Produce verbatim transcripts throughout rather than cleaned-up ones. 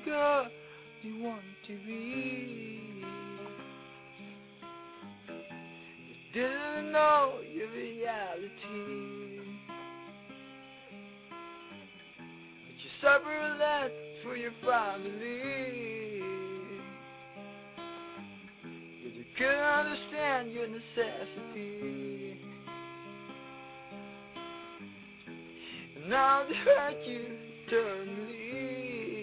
girl you want to be. You didn't know your reality, but you suffer a lot for your family. But you couldn't understand your necessity. And now they hurt you eternally,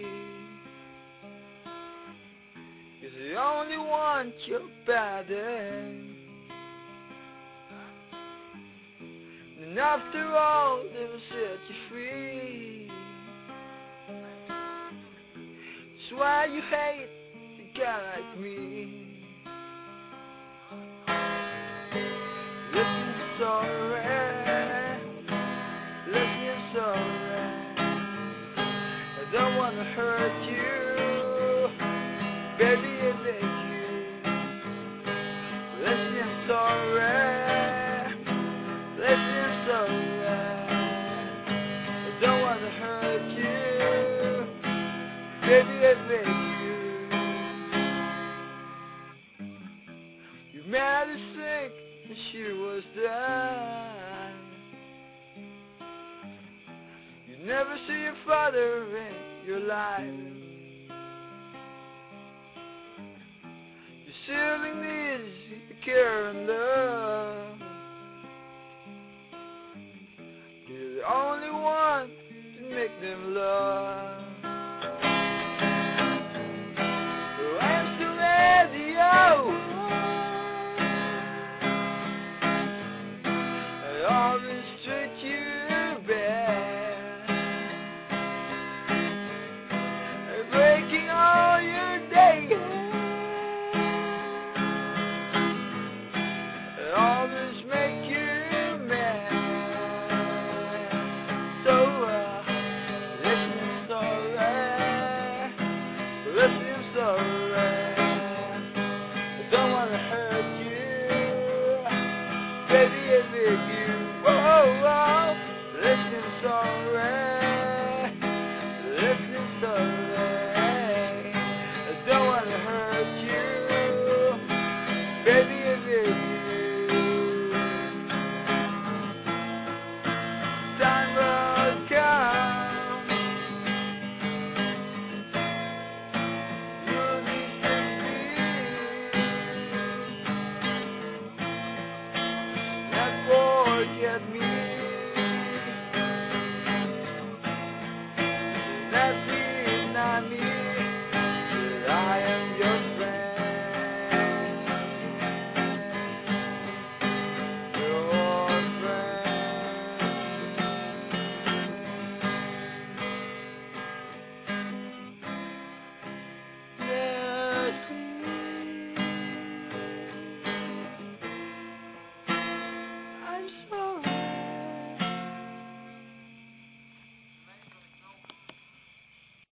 'cause they only want your body. And after all, they will set you free. That's why you hate a guy like me. Listen, I'm sorry. Listen, I'm sorry. I don't wanna hurt you, baby, I beg you. Listen, I'm sorry. Listen, I'm sorry. I don't wanna hurt you, baby, I beg you. You made her sick and she was done. You never see your father in your life. You simply need the care and love. You're the only one to make them love.